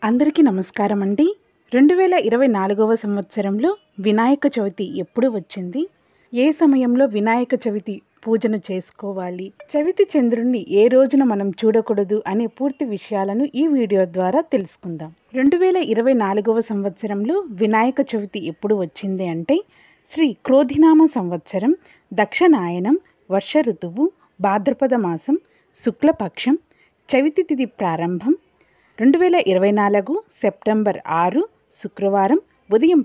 అందరికీ నమస్కారం అండి. 2024వ సంవత్సరంలో వినాయక చవితి ఎప్పుడు వచ్చింది? ఏ సమయంలో వినాయక చవితి పూజను చేసుకోవాలి? చవితి చంద్రుణ్ణి ఏ రోజున మనం చూడకూడదు అనే పూర్తి విషయాలను ఈ వీడియో ద్వారా తెలుసుకుందాం. 2024వ సంవత్సరంలో వినాయక చవితి ఎప్పుడు వచ్చింది అంటే శ్రీ క్రోధినామ సంవత్సరం, దక్షిణాయనం, వర్ష ఋతువు, భాద్రపద మాసం, శుక్లపక్షం, చవితి తిథి ప్రారంభం 2024 సెప్టెంబర్ 6 శుక్రవారం ఉదయం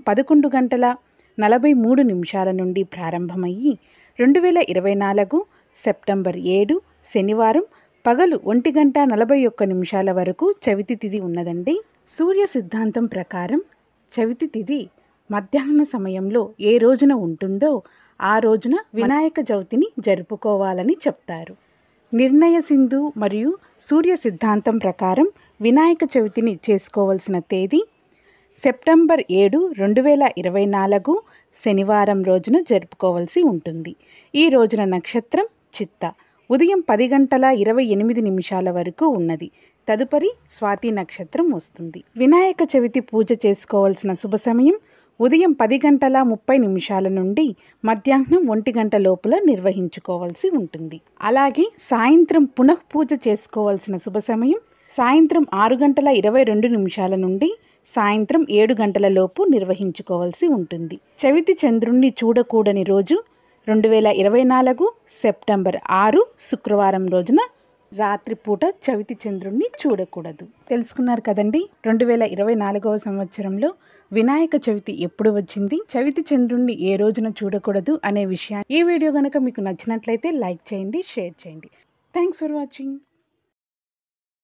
11:43 నుండి ప్రారంభమయ్యి 2024 సెప్టెంబర్ 7 శనివారం పగలు 1:41 వరకు చవితి తిథి ఉన్నదండి. సూర్య సిద్ధాంతం ప్రకారం చవితి తిథి మధ్యాహ్న సమయంలో ఏ రోజున ఉంటుందో ఆ రోజున వినాయక చవితిని జరుపుకోవాలని చెప్తారు. నిర్ణయ సింధు మరియు సూర్య సిద్ధాంతం ప్రకారం వినాయక చవితిని చేసుకోవాల్సిన తేదీ సెప్టెంబర్ 7, 2024 శనివారం రోజున జరుపుకోవాల్సి ఉంటుంది. ఈ రోజున నక్షత్రం చిత్త ఉదయం 10:28 వరకు ఉన్నది. తదుపరి స్వాతి నక్షత్రం వస్తుంది. వినాయక చవితి పూజ చేసుకోవాల్సిన శుభ సమయం ఉదయం 10:30 నుండి మధ్యాహ్నం 1 లోపల నిర్వహించుకోవాల్సి ఉంటుంది. అలాగే సాయంత్రం పునఃపూజ చేసుకోవాల్సిన శుభ సమయం సాయంత్రం 6:22 నుండి సాయంత్రం 7 లోపు నిర్వహించుకోవాల్సి ఉంటుంది. చవితి చంద్రుణ్ణి చూడకూడని రోజు 2024 సెప్టెంబర్ 6 శుక్రవారం రోజున రాత్రిపూట చవితి చంద్రుణ్ణి చూడకూడదు. తెలుసుకున్నారు కదండి, 2024వ సంవత్సరంలో వినాయక చవితి ఎప్పుడు వచ్చింది, చవితి చంద్రుణ్ణి ఏ రోజున చూడకూడదు అనే విషయాన్ని. ఈ వీడియో కనుక మీకు నచ్చినట్లయితే లైక్ చేయండి, షేర్ చేయండి. Thanks for watching.